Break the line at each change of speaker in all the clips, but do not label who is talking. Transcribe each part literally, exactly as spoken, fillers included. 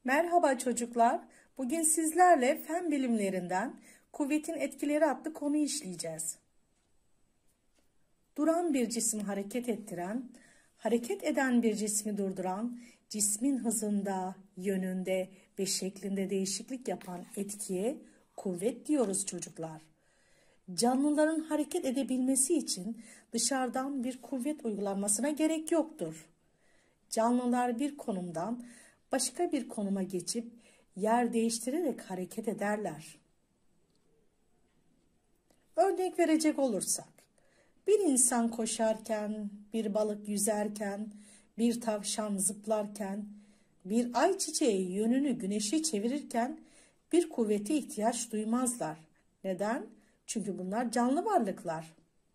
Merhaba çocuklar. Bugün sizlerle fen bilimlerinden kuvvetin etkileri adlı konuyu işleyeceğiz. Duran bir cismi hareket ettiren, hareket eden bir cismi durduran, cismin hızında, yönünde ve şeklinde değişiklik yapan etkiye kuvvet diyoruz çocuklar. Canlıların hareket edebilmesi için dışarıdan bir kuvvet uygulanmasına gerek yoktur. Canlılar bir konumdan başka bir konuma geçip yer değiştirerek hareket ederler. Örnek verecek olursak, bir insan koşarken, bir balık yüzerken, bir tavşan zıplarken, bir ayçiçeği yönünü güneşe çevirirken bir kuvvete ihtiyaç duymazlar. Neden? Çünkü bunlar canlı varlıklar.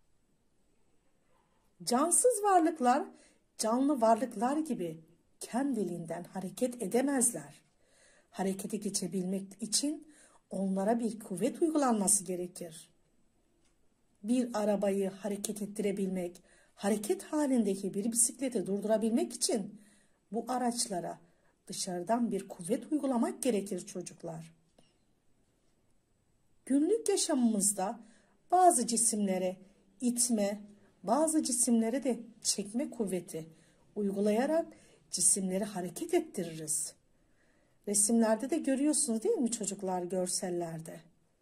Cansız varlıklar, canlı varlıklar gibi kendiliğinden hareket edemezler. Harekete geçebilmek için onlara bir kuvvet uygulanması gerekir. Bir arabayı hareket ettirebilmek, hareket halindeki bir bisikleti durdurabilmek için bu araçlara dışarıdan bir kuvvet uygulamak gerekir çocuklar. Günlük yaşamımızda bazı cisimlere itme, bazı cisimlere de çekme kuvveti uygulayarak cisimleri hareket ettiririz. Resimlerde de görüyorsunuz değil mi çocuklar, görsellerde?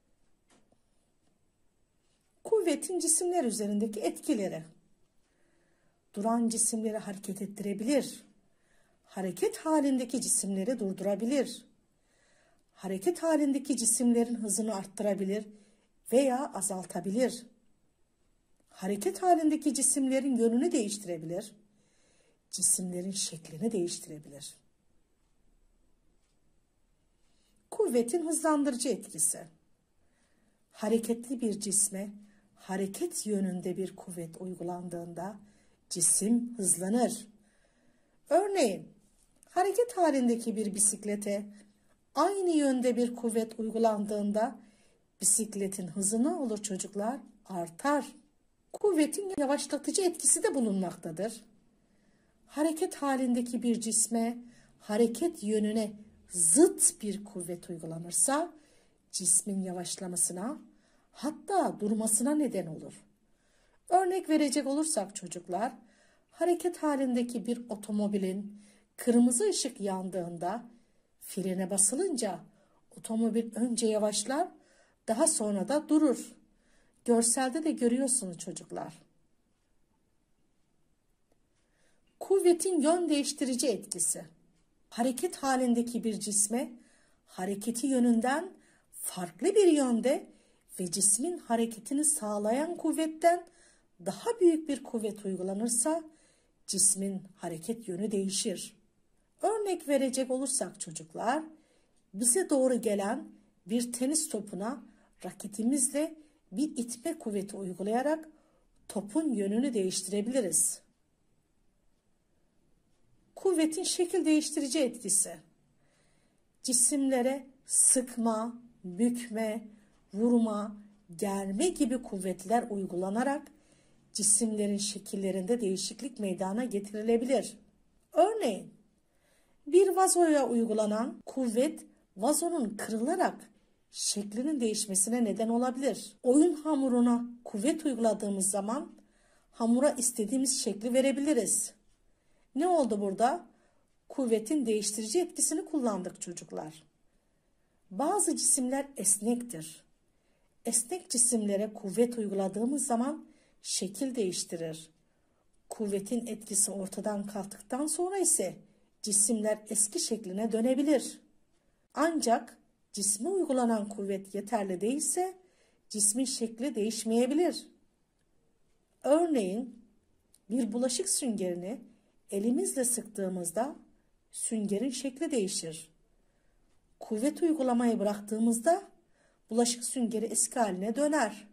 Kuvvetin cisimler üzerindeki etkileri. Duran cisimleri hareket ettirebilir. Hareket halindeki cisimleri durdurabilir. Hareket halindeki cisimlerin hızını arttırabilir veya azaltabilir. Hareket halindeki cisimlerin yönünü değiştirebilir. Cisimlerin şeklini değiştirebilir. Kuvvetin hızlandırıcı etkisi. Hareketli bir cisme hareket yönünde bir kuvvet uygulandığında cisim hızlanır. Örneğin hareket halindeki bir bisiklete aynı yönde bir kuvvet uygulandığında bisikletin hızı ne olur çocuklar? Artar. Kuvvetin yavaşlatıcı etkisi de bulunmaktadır. Hareket halindeki bir cisme hareket yönüne zıt bir kuvvet uygulanırsa cismin yavaşlamasına, hatta durmasına neden olur. Örnek verecek olursak çocuklar, hareket halindeki bir otomobilin kırmızı ışık yandığında frene basılınca otomobil önce yavaşlar, daha sonra da durur. Görselde de görüyorsunuz çocuklar. Kuvvetin yön değiştirici etkisi. Hareket halindeki bir cisme hareketi yönünden farklı bir yönde ve cismin hareketini sağlayan kuvvetten daha büyük bir kuvvet uygulanırsa cismin hareket yönü değişir. Örnek verecek olursak çocuklar, bize doğru gelen bir tenis topuna raketimizle bir itme kuvveti uygulayarak topun yönünü değiştirebiliriz. Kuvvetin şekil değiştirici etkisi. Cisimlere sıkma, bükme, vurma, germe gibi kuvvetler uygulanarak cisimlerin şekillerinde değişiklik meydana getirilebilir. Örneğin bir vazoya uygulanan kuvvet vazonun kırılarak şeklinin değişmesine neden olabilir. Oyun hamuruna kuvvet uyguladığımız zaman hamura istediğimiz şekli verebiliriz. Ne oldu burada? Kuvvetin değiştirici etkisini kullandık çocuklar. Bazı cisimler esnektir. Esnek cisimlere kuvvet uyguladığımız zaman şekil değiştirir. Kuvvetin etkisi ortadan kalktıktan sonra ise cisimler eski şekline dönebilir. Ancak cisme uygulanan kuvvet yeterli değilse cismin şekli değişmeyebilir. Örneğin bir bulaşık süngerini elimizle sıktığımızda süngerin şekli değişir. Kuvvet uygulamayı bıraktığımızda bulaşık süngeri eski haline döner.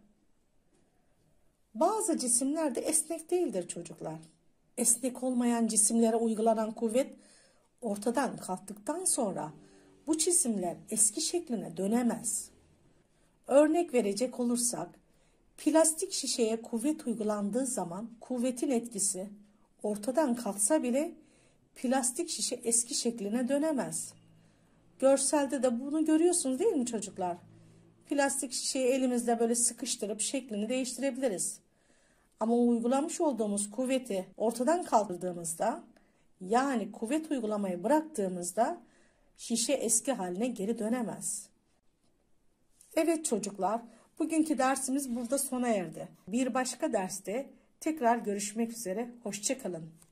Bazı cisimler de esnek değildir çocuklar. Esnek olmayan cisimlere uygulanan kuvvet ortadan kalktıktan sonra bu cisimler eski şekline dönemez. Örnek verecek olursak, plastik şişeye kuvvet uygulandığı zaman kuvvetin etkisi ortadan kalksa bile plastik şişe eski şekline dönemez. Görselde de bunu görüyorsunuz değil mi çocuklar? Plastik şişeyi elimizle böyle sıkıştırıp şeklini değiştirebiliriz. Ama uygulamış olduğumuz kuvveti ortadan kaldırdığımızda, yani kuvvet uygulamayı bıraktığımızda şişe eski haline geri dönemez. Evet çocuklar, bugünkü dersimiz burada sona erdi. Bir başka derste tekrar görüşmek üzere, hoşça kalın.